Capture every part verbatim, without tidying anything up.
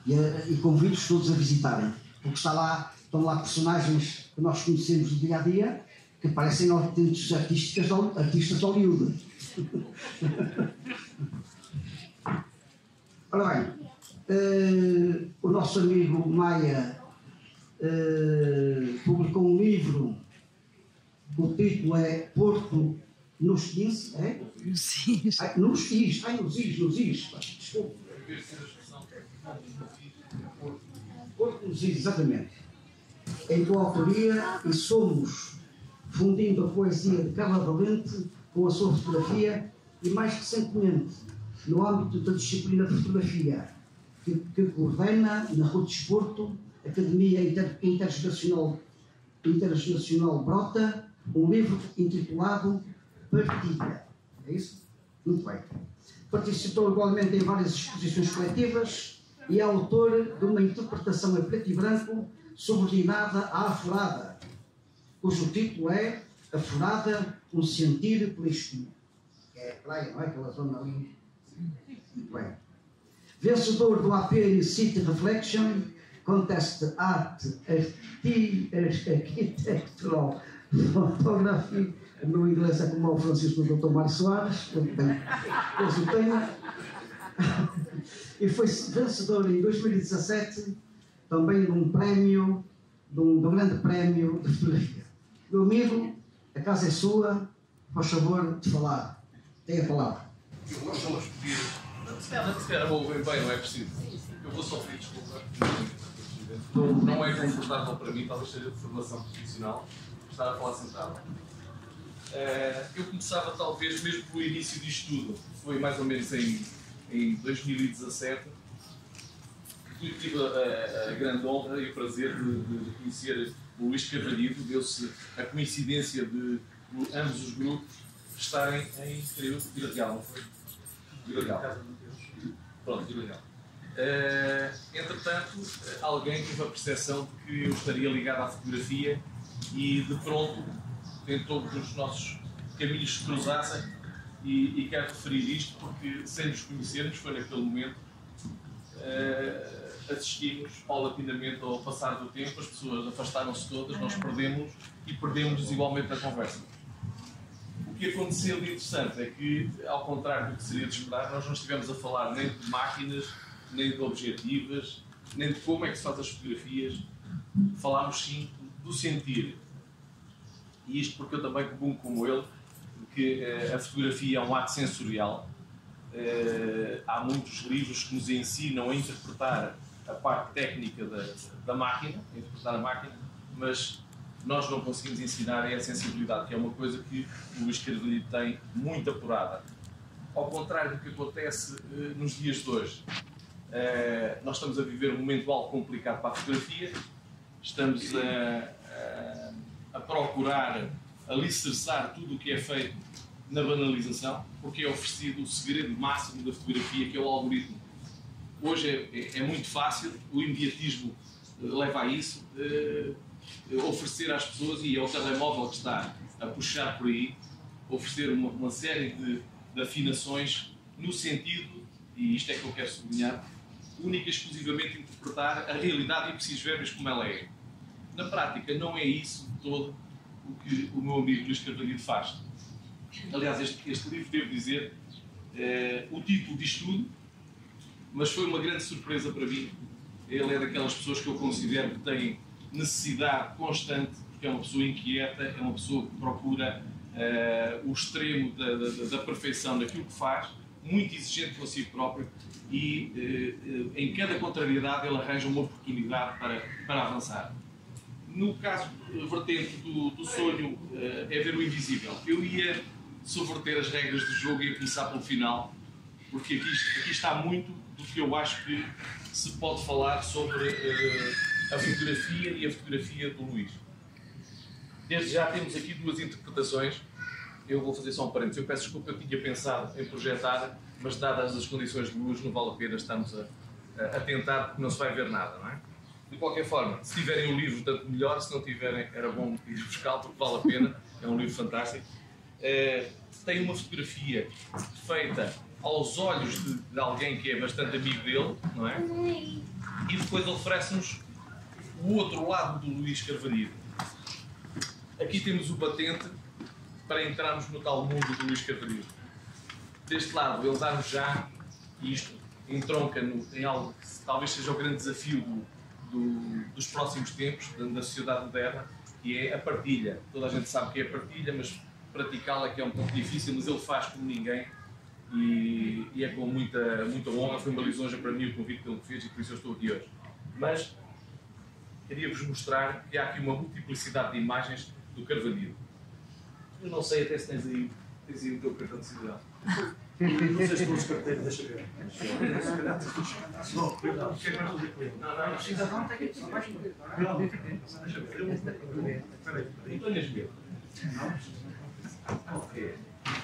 E, e convido-os todos a visitarem, porque está lá, estão lá personagens que nós conhecemos do dia a dia, que parecem autênticos artistas, artistas de Hollywood. Ora bem, uh, o nosso amigo Maia uh, publicou um livro, o título é Porto nos Is, é? Nos Is. Ai, nos Is, ai, nos Is, nos Is, desculpe. Porto nos Is, exatamente. Em tua autoria, e somos fundindo a poesia de Carla Valente com a sua fotografia e, mais recentemente, no âmbito da disciplina de fotografia, que, que coordena na Rua de Desporto, Academia Inter, Internacional, Internacional Brota, um livro intitulado Partilha. É isso? Muito bem. Participou igualmente em várias exposições coletivas e é autor de uma interpretação em preto e branco subordinada à Afurada, cujo título é Afurada, um sentir pela esquina. É a praia, não é? Aquela zona ali. Muito bem. Vencedor do A P N City Reflection Contest Art Architectural Photography. O meu inglês é como o Francisco do doutor Mário Soares, eu o tenho. E foi vencedor em dois mil e dezassete também de um prémio, de um, de um grande prémio de fotografia. Meu amigo, a casa é sua, faz favor de falar. Tem a palavra. Eu vou só pedir. Se calhar vou ouvir bem, não é preciso. Eu vou só pedir desculpa. Não, não é confortável para mim, talvez seja de formação profissional, estar a falar sentado. Uh, eu começava talvez mesmo pelo início disto tudo. Foi mais ou menos em, em dois mil e dezassete que tive a, a, a grande honra e o prazer de, de conhecer o Luís Carvalho. Deu-se a coincidência de, de ambos os grupos estarem em Vila Real, não foi? Vila Real. Pronto, Vila Real. Uh, entretanto, alguém teve a percepção de que eu estaria ligado à fotografia e de pronto tentou que os nossos caminhos se cruzassem e, e quero referir isto porque, sem nos conhecermos, foi naquele momento uh, assistimos paulatinamente ao passar do tempo, as pessoas afastaram-se todas, nós perdemos e perdemos igualmente a conversa. O que aconteceu de interessante é que, ao contrário do que seria de esperar, nós não estivemos a falar nem de máquinas, nem de objetivas, nem de como é que se faz as fotografias, falámos sim do sentir. E isto porque eu também, como ele, que uh, a fotografia é um ato sensorial. Uh, há muitos livros que nos ensinam a interpretar a parte técnica da, da máquina, a interpretar a máquina, mas nós não conseguimos ensinar a sensibilidade, que é uma coisa que o Luís Carvalho tem muito apurada. Ao contrário do que acontece uh, nos dias de hoje, uh, nós estamos a viver um momento algo complicado para a fotografia, estamos a, a, a procurar alicerçar tudo o que é feito na banalização, porque é oferecido o segredo máximo da fotografia, que é o algoritmo. Hoje é, é, é muito fácil, o imediatismo uh, leva a isso, uh, oferecer às pessoas, e é o telemóvel que está a puxar por aí, oferecer uma, uma série de, de afinações no sentido, e isto é que eu quero sublinhar, única e exclusivamente interpretar a realidade e precisos verbos como ela é. Na prática, não é isso todo o que o meu amigo Luís Carvalho faz. Aliás, este, este livro, devo dizer, eh, o título diz tudo, mas foi uma grande surpresa para mim. Ele é daquelas pessoas que eu considero que têm necessidade constante, porque é uma pessoa inquieta, é uma pessoa que procura uh, o extremo da, da, da perfeição daquilo que faz, muito exigente consigo próprio, e uh, uh, em cada contrariedade ele arranja uma oportunidade para, para avançar. No caso uh, vertente do, do sonho uh, é ver o invisível. Eu ia subverter as regras do jogo e ia começar pelo final, porque aqui, aqui está muito do que eu acho que se pode falar sobre uh, a fotografia e a fotografia do Luís. Desde já temos aqui duas interpretações. Eu vou fazer só um parênteses. Eu peço desculpa, eu tinha pensado em projetar, mas dadas as condições de luz não vale a pena estarmos a, a tentar, porque não se vai ver nada, não é? De qualquer forma, se tiverem um livro, tanto melhor. Se não tiverem, era bom ir buscá-lo, porque vale a pena. É um livro fantástico. Uh, tem uma fotografia feita aos olhos de, de alguém que é bastante amigo dele, não é? depois oferece-nos o outro lado do Luís Carvalho. Aqui temos o batente para entrarmos no tal mundo do Luís Carvalho. Deste lado, ele dá-nos já, e isto entronca no, em algo que talvez seja o grande desafio do, do, dos próximos tempos, da, da sociedade moderna, que é a partilha. Toda a gente sabe que é a partilha, mas praticá-la que é um pouco difícil, mas ele faz como ninguém e, e é com muita, muita honra. Foi uma lisonja para mim o convite que ele me fez e por isso eu estou aqui hoje. Mas queria-vos mostrar que há aqui uma multiplicidade de imagens do Carvalho. Eu não sei até se tens aí, tens aí o teu cartão de cidadão. Não sei se os carteiros, deixa ver. Não, o que é que nós vamos ver com ele? Não, não, não. Cidadão tem que ser mais bonito. Não, deixa ver. Espera aí. Então, ver. Ok.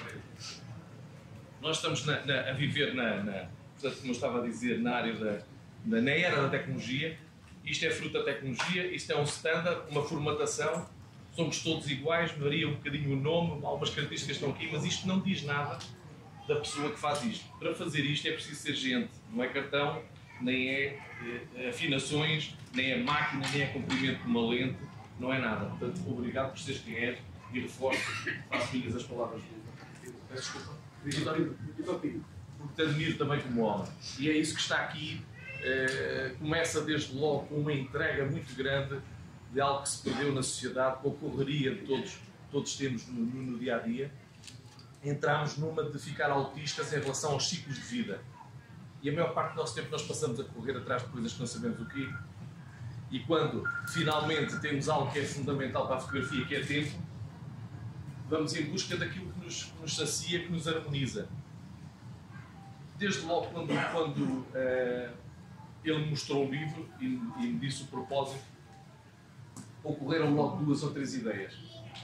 Nós estamos na, na, a viver, na, na, portanto, como eu estava a dizer, na área da, da na era da tecnologia. Isto é fruto da tecnologia, isto é um standard, uma formatação. Somos todos iguais, varia um bocadinho o nome, algumas características estão aqui, mas isto não diz nada da pessoa que faz isto. Para fazer isto é preciso ser gente, não é cartão, nem é, é afinações, nem é máquina, nem é comprimento de uma lente, não é nada. Portanto, obrigado por seres quem és e reforço, faço minhas as palavras do... Peço desculpa. Porque te admiro também como homem. E é isso que está aqui, eh, começa desde logo com uma entrega muito grande de algo que se perdeu na sociedade, com a correria de todos, todos temos no, no dia-a-dia. Entramos numa de ficar autistas em relação aos ciclos de vida. E a maior parte do nosso tempo nós passamos a correr atrás de coisas que não sabemos o quê. E quando finalmente temos algo que é fundamental para a fotografia, que é tempo, vamos em busca daquilo que nos, que nos sacia, que nos harmoniza. Desde logo quando, quando uh, ele me mostrou o livro e, e me disse o propósito, ocorreram logo duas ou três ideias.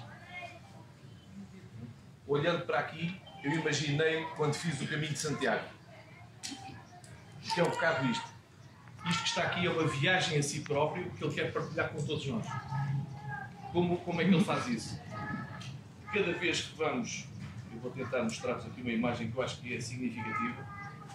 Olhando para aqui, eu imaginei quando fiz o caminho de Santiago. Que é um bocado isto. Isto que está aqui é uma viagem a si próprio que ele quer partilhar com todos nós. Como, como é que ele faz isso? Cada vez que vamos, eu vou tentar mostrar-vos aqui uma imagem que eu acho que é significativa.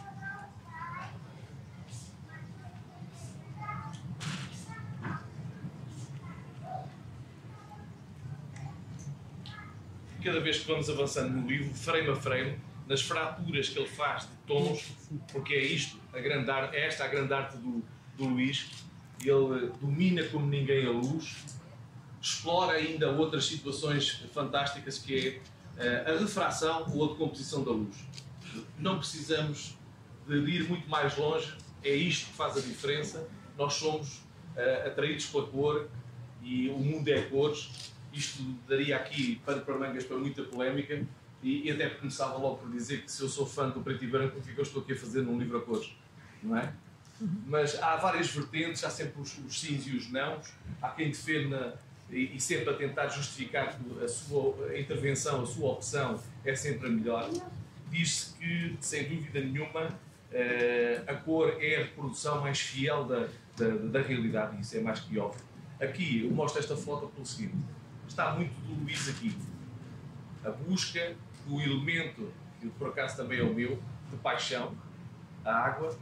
Cada vez que vamos avançando no livro, frame a frame, nas fraturas que ele faz de tons, porque é isto, a grande arte, é esta a grande arte do, do Luís. Ele domina como ninguém a luz, explora ainda outras situações fantásticas, que é uh, a refração ou a decomposição da luz. Não precisamos de ir muito mais longe, é isto que faz a diferença. Nós somos uh, atraídos pela cor e o mundo é cores. Isto daria aqui pano para mangas para muita polémica e, e até começava logo por dizer que se eu sou fã do preto e branco, o que é que eu estou aqui a fazer num livro a cores, não é? Mas há várias vertentes, há sempre os, os sims e os nãos, há quem defenda e, e sempre a tentar justificar que a sua a intervenção, a sua opção é sempre a melhor. Diz-se que, sem dúvida nenhuma, a cor é a reprodução mais fiel da, da, da realidade, e isso é mais que óbvio. Aqui eu mostro esta foto pelo seguinte. Está muito do Luís aqui. A busca do elemento, que por acaso também é o meu, de paixão, a água,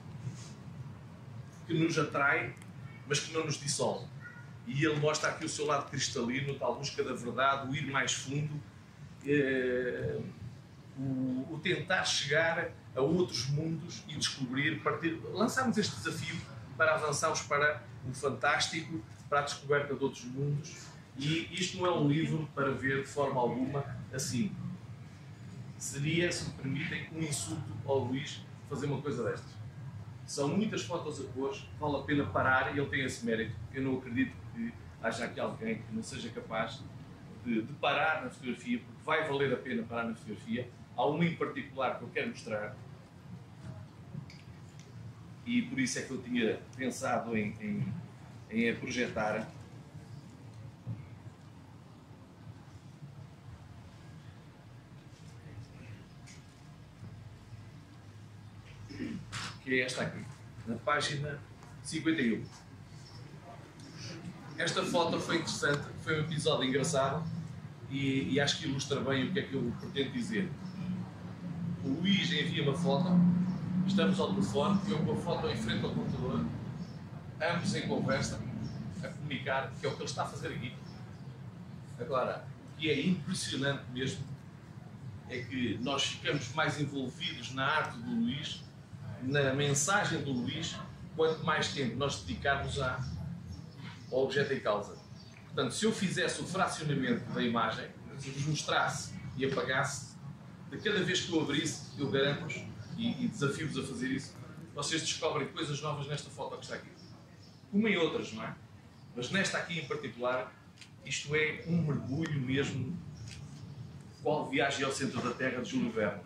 que nos atrai, mas que não nos dissolve. E ele mostra aqui o seu lado cristalino, tal busca da verdade, o ir mais fundo, eh, o, o tentar chegar a outros mundos e descobrir, partir, lançarmos este desafio para avançarmos para o fantástico, para a descoberta de outros mundos. E isto não é um livro para ver de forma alguma assim. Seria, se me permitem, um insulto ao Luís fazer uma coisa destas. São muitas fotos a cores, vale a pena parar e ele tem esse mérito. Eu não acredito que haja aqui alguém que não seja capaz de, de parar na fotografia, porque vai valer a pena parar na fotografia. Há uma em particular que eu quero mostrar e por isso é que eu tinha pensado em, em, em a projetar. Que é esta aqui, na página cinquenta e um. Esta foto foi interessante, foi um episódio engraçado e, e acho que ilustra bem o que é que eu pretendo dizer. O Luís envia uma foto, estamos ao telefone, eu com a foto em frente ao computador ambos em conversa, a comunicar, que é o que ele está a fazer aqui. Agora, o que é impressionante mesmo é que nós ficamos mais envolvidos na arte do Luís, na mensagem do Luís, quanto mais tempo nós dedicarmos a, ao objeto em causa. Portanto, se eu fizesse o fracionamento da imagem, vos mostrasse e apagasse, de cada vez que eu abrisse, eu garanto-vos, e, e desafio-vos a fazer isso, vocês descobrem coisas novas nesta foto que está aqui. Como em outras, não é? Mas nesta aqui em particular, isto é um mergulho mesmo, qual viagem ao centro da Terra de Júlio Verne.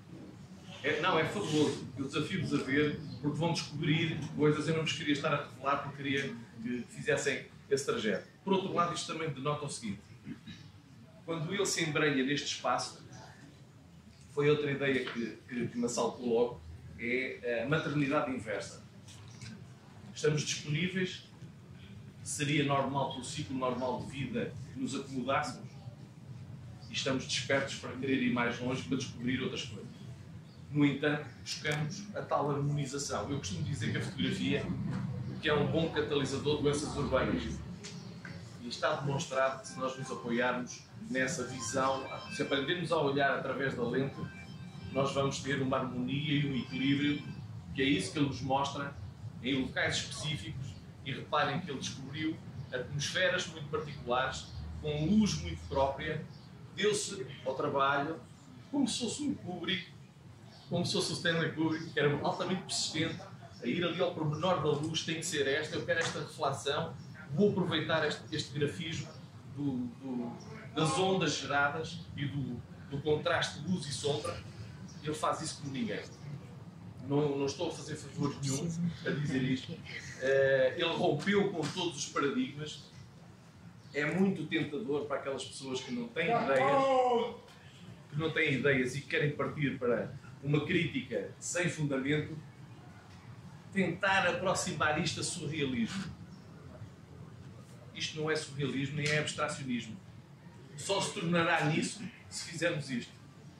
É, não, é fabuloso. Eu desafio-vos a ver, porque vão descobrir coisas. Eu não vos queria estar a revelar, porque queria que fizessem esse trajeto. Por outro lado, isto também denota o seguinte: quando ele se embrenha neste espaço, foi outra ideia que, que, que me assaltou logo, é a maternidade inversa. Estamos disponíveis, seria normal, pelo ciclo normal de vida, que nos acomodássemos, e estamos despertos para querer ir mais longe, para descobrir outras coisas. No entanto, buscamos a tal harmonização. Eu costumo dizer que a fotografia que é um bom catalisador de doenças urbanas. E está demonstrado que se nós nos apoiarmos nessa visão, se aprendermos a olhar através da lente, nós vamos ter uma harmonia e um equilíbrio, que é isso que ele nos mostra em locais específicos. E reparem que ele descobriu atmosferas muito particulares, com luz muito própria, deu-se ao trabalho, como se fosse um Kubrick, como se fosse o Stanley Kubrick, que era altamente persistente, a ir ali ao pormenor da luz, tem que ser esta, eu quero esta reflexão, vou aproveitar este, este grafismo do, do, das ondas geradas e do, do contraste de luz e sombra. Ele faz isso como ninguém. Não, não estou a fazer favor nenhum a dizer isto. Uh, ele rompeu com todos os paradigmas. É muito tentador para aquelas pessoas que não têm ideias, que não têm ideias e querem partir para uma crítica sem fundamento, tentar aproximar isto a surrealismo. Isto não é surrealismo nem é abstracionismo. Só se tornará nisso se fizermos isto.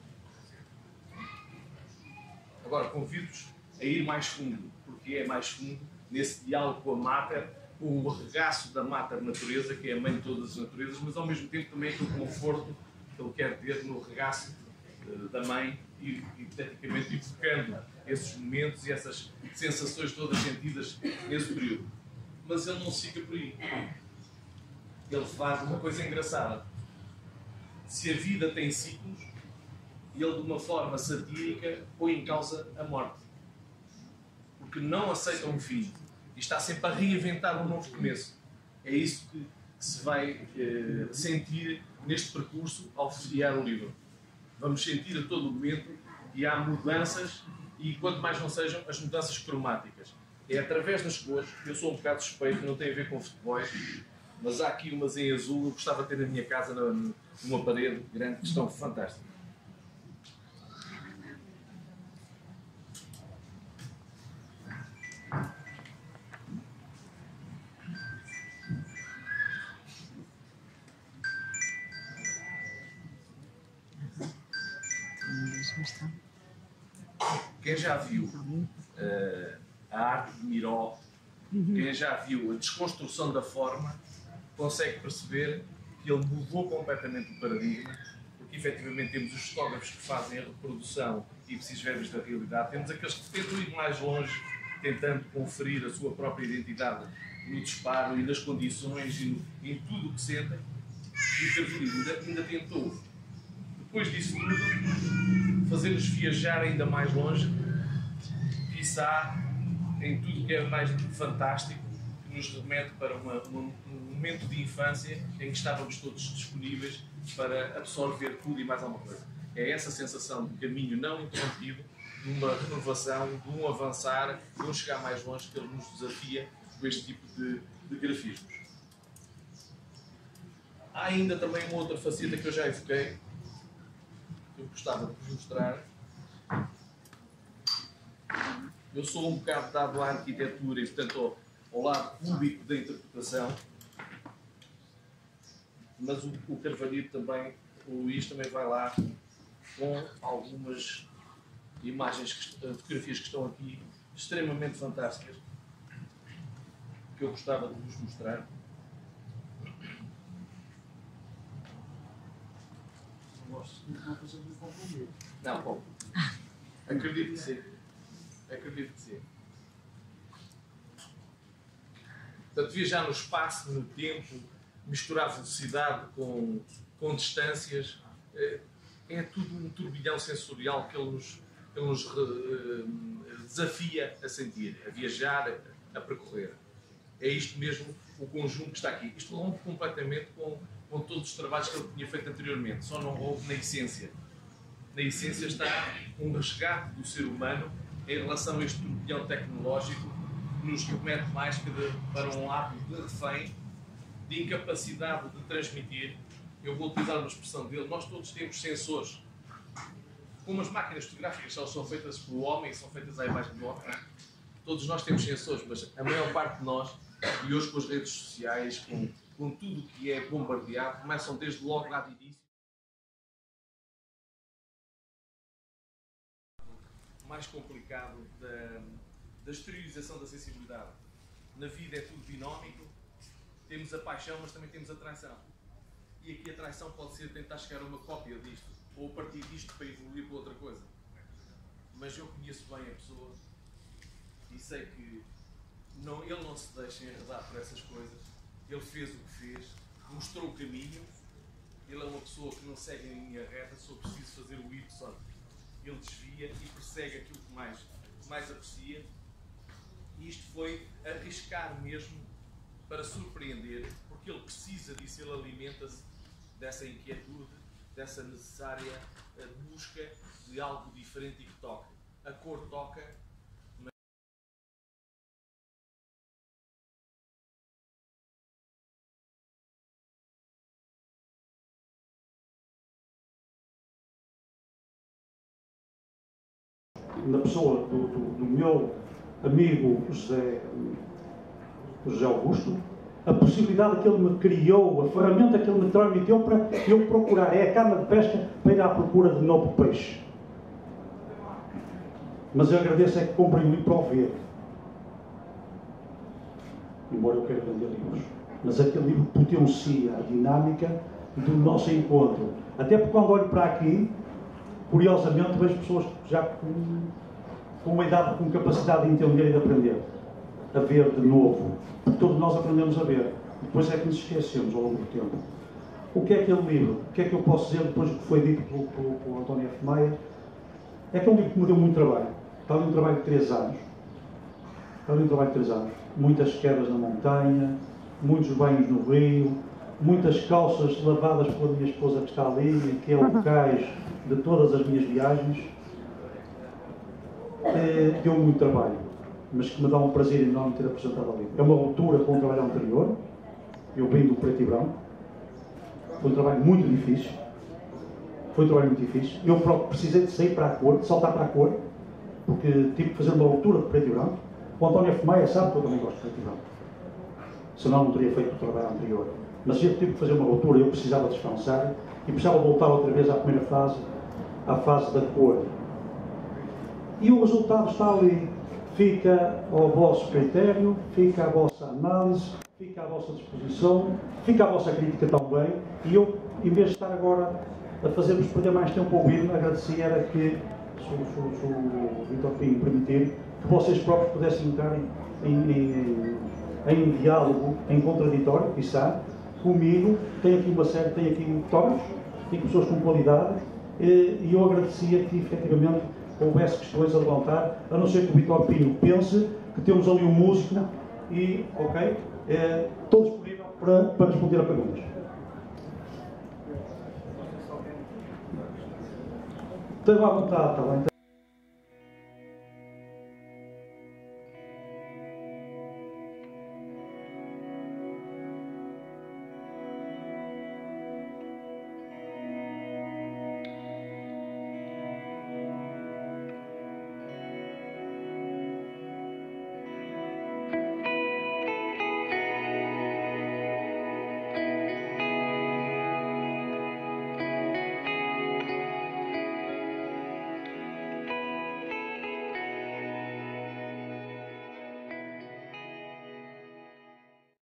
Agora, convido-vos a ir mais fundo, porque é mais fundo nesse diálogo com a Mater, com o regaço da Mater Natureza, que é a mãe de todas as naturezas, mas ao mesmo tempo também com o conforto que ele quer ter no regaço uh, da mãe e, hipoteticamente, evocando esses momentos e essas sensações todas sentidas nesse período. Mas ele não fica por aí. Ele faz uma coisa engraçada. Se a vida tem ciclos, ele, de uma forma satírica, põe em causa a morte. Porque não aceita um fim. E está sempre a reinventar um novo começo. É isso que, que se vai eh, sentir neste percurso ao folhear o livro. Vamos sentir a todo momento que há mudanças e, quanto mais não sejam, as mudanças cromáticas. É através das cores. Eu sou um bocado suspeito, não tem a ver com futebol, mas há aqui umas em azul, eu gostava de ter na minha casa, numa parede grande, que estão fantásticas. Quem já viu uh, a arte de Miró, quem já viu a desconstrução da forma, consegue perceber que ele mudou completamente o paradigma, porque efetivamente temos os fotógrafos que fazem a reprodução ipsis verbis da realidade, temos aqueles que tentam ir mais longe, tentando conferir a sua própria identidade no disparo e nas condições e no, em tudo o que sentem, e o Carvalho ainda, ainda tentou, depois disso tudo, fazer-nos viajar ainda mais longe, quiçá em tudo que é mais fantástico, que nos remete para uma, uma, um momento de infância em que estávamos todos disponíveis para absorver tudo e mais alguma coisa. É essa sensação de caminho não interrompido, de uma renovação, de um avançar, de um chegar mais longe, que ele nos desafia com este tipo de, de grafismos. Há ainda também uma outra faceta que eu já evoquei, que eu gostava de vos mostrar. Eu sou um bocado dado à arquitetura e, portanto, ao, ao lado público da interpretação, mas o, o Carvalho também, o Luís também vai lá com algumas imagens, que, fotografias que estão aqui extremamente fantásticas. que eu gostava de vos mostrar. Não, bom. Acredito que sim. Acredito que sim. Portanto, viajar no espaço, no tempo, misturar velocidade com, com distâncias, é, é tudo um turbilhão sensorial que ele nos, que ele nos uh, desafia a sentir, a viajar, a, a percorrer. É isto mesmo o conjunto que está aqui. Isto rompe completamente com, com todos os trabalhos que ele tinha feito anteriormente, só não rompe na essência. Na essência está um resgate do ser humano em relação a este turbilhão tecnológico que nos remete mais que de, para um lado de refém, de incapacidade de transmitir. Eu vou utilizar uma expressão dele. Nós todos temos sensores. Como as máquinas fotográficas elas são feitas pelo homem, são feitas à imagem do homem, todos nós temos sensores, mas a maior parte de nós, e hoje com as redes sociais, com, com tudo o que é bombardeado, começam desde logo lá de início. O mais complicado da, da exteriorização da sensibilidade. Na vida é tudo dinâmico, temos a paixão, mas também temos a traição. E aqui a traição pode ser tentar chegar a uma cópia disto, ou a partir disto para evoluir para outra coisa. Mas eu conheço bem a pessoa e sei que não, ele não se deixa enredar por essas coisas. Ele fez o que fez, mostrou o caminho. Ele é uma pessoa que não segue em linha reta, só preciso fazer o Y. Ele desvia e persegue aquilo que mais, que mais aprecia. E isto foi arriscar mesmo para surpreender, porque ele precisa disso, ele alimenta-se dessa inquietude, dessa necessária busca de algo diferente e que toque. A cor toca, mas... Na pessoa do, do, do meu amigo José, José Augusto, a possibilidade que ele me criou, a ferramenta que ele me transmitiu para eu procurar, é a cana de pesca para ir à procura de novo peixe. Mas eu agradeço é que comprem um livro para o ver. Embora eu queira vender livros. Mas aquele livro potencia a dinâmica do nosso encontro. Até porque quando olho para aqui, curiosamente vejo pessoas já com, com uma idade, com capacidade de entender e de aprender. A ver de novo. Porque todos nós aprendemos a ver. Depois é que nos esquecemos ao longo do tempo. O que é aquele livro? O que é que eu posso dizer depois do que foi dito pelo, pelo, pelo António F. Maia? É que é um livro que me deu muito trabalho. Está ali um trabalho de três anos. Está ali um trabalho de três anos. Muitas quedas na montanha, muitos banhos no rio, muitas calças lavadas pela minha esposa que está ali, que é o cais de todas as minhas viagens. É, deu muito trabalho, mas que me dá um prazer enorme ter apresentado ali. É uma ruptura com o trabalho anterior. Eu vim do preto e branco. Foi um trabalho muito difícil. Foi um trabalho muito difícil. Eu próprio precisei de sair para a cor, de saltar para a cor, porque tive que fazer uma ruptura de preto e branco. O António F. Maia sabe que eu também gosto de preto e branco. Senão não teria feito o trabalho anterior. Mas eu tive que fazer uma ruptura, eu precisava descansar e precisava voltar outra vez à primeira fase, à fase da cor. E o resultado está ali. Fica ao vosso critério, fica à vossa análise, fica à vossa disposição, fica à vossa crítica também. E eu, em vez de estar agora a fazer-vos perder mais tempo a ouvir, agradecia era que, se, se, se o Vítor Pinho permitir, que vocês próprios pudessem entrar em, em, em, em diálogo, em contraditório, quiçá, comigo. Tem aqui uma série, tem aqui fotógrafos, tem pessoas com qualidade, e eu agradecia que, efetivamente, houvesse questões a levantar, a não ser que o Vítor Pinho pense que temos ali um músico e, ok, é, estou disponível para, para responder a perguntas. Tenho à vontade, está bem?